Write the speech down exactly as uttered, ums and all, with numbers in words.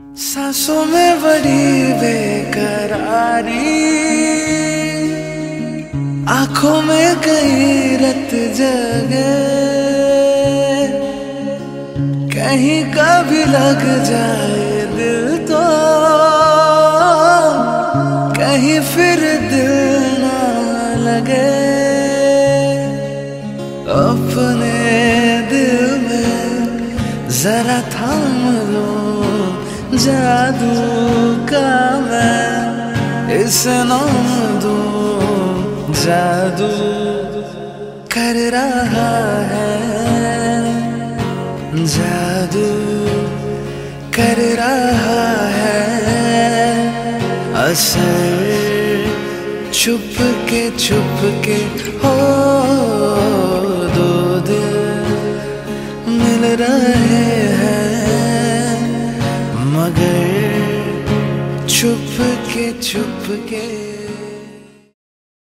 सांसों में बड़ी बेकरारी, आंखों में कई रत जगे, कहीं कभी लग जाए दिल तो कहीं फिर दिल ना लगे। अपने दिल में जरा थाम लो जादू का मैं इसे नाम दूं, जादू कर रहा है, जादू कर रहा है असर। छुप के छुप के हो दो दिल मिल रहे हैं, मगर छुप के छुप के।